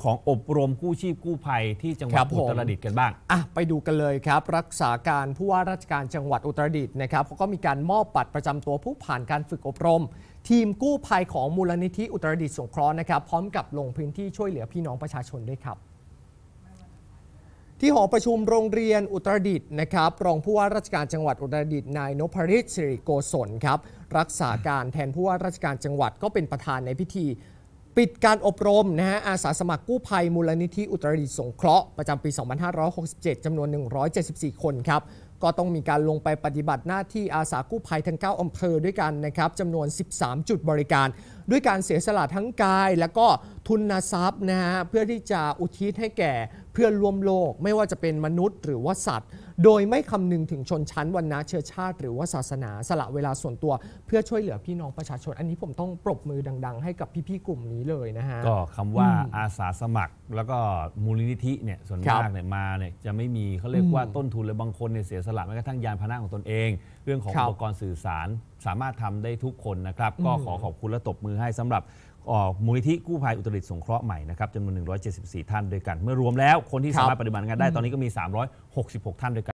ของอบรมกู้ชีพกู้ภัยที่จังหวัดอุตรดิตถ์กันบ้างไปดูกันเลยครับรักษาการผู้ว่าราชการจังหวัดอุตรดิตถ์นะครับเขาก็มีการมอบบัตรประจำตัวผู้ผ่านการฝึกอบรมทีมกู้ภัยของมูลนิธิอุตรดิตถ์สงเคราะห์นะครับพร้อมกับลงพื้นที่ช่วยเหลือพี่น้องประชาชนด้วยครับที่หอประชุมโรงเรียนอุตรดิตถ์นะครับรองผู้ว่าราชการจังหวัดอุตรดิตถ์นายนพฤทธิ์สิริโกศลครับรักษาการแทนผู้ว่าราชการจังหวัดก็เป็นประธานในพิธีปิดการอบรมอาสาสมัครกู้ภัยมูลนิธิอุตรดิตถ์สงเคราะห์ประจำปี 2567 จำนวน 174 คนครับก็ต้องมีการลงไปปฏิบัติหน้าที่อาสากู้ภัยทั้ง 9 อำเภอด้วยกันนะครับจำนวน 13 จุดบริการด้วยการเสียสละทั้งกายและก็ทุนทรัพย์เพื่อที่จะอุทิศให้แก่เพื่อนร่วมโลกไม่ว่าจะเป็นมนุษย์หรือว่าสัตว์โดยไม่คำนึงถึงชนชั้นวรรณะเชื้อชาติหรือว่าศาสนาสละเวลาส่วนตัวเพื่อช่วยเหลือพี่น้องประชาชนอันนี้ผมต้องปรบมือดังๆให้กับพี่ๆกลุ่มนี้เลยนะฮะก็คำว่าอาสาสมัครแล้วก็มูลนิธิเนี่ยส่วนมากเนี่ยมาเนี่ยจะไม่มีเขาเรียกว่าต้นทุนเลยบางคนเนี่ยเสียสละแม้กระทั่งยานพาหนะของตนเองเรื่องของอุปกรณ์สื่อสารสามารถทำได้ทุกคนนะครับก็ขอบคุณและตบมือให้สำหรับมูลนิธิกู้ภัยอุตรดิตถ์สงเคราะห์ใหม่นะครับจำนวน 174 ท่านด้วยกันเมื่อรวมแล้วคนที่สามารถปฏิบัติงานได้ตอนนี้ก็มี 366 ท่านด้วยกัน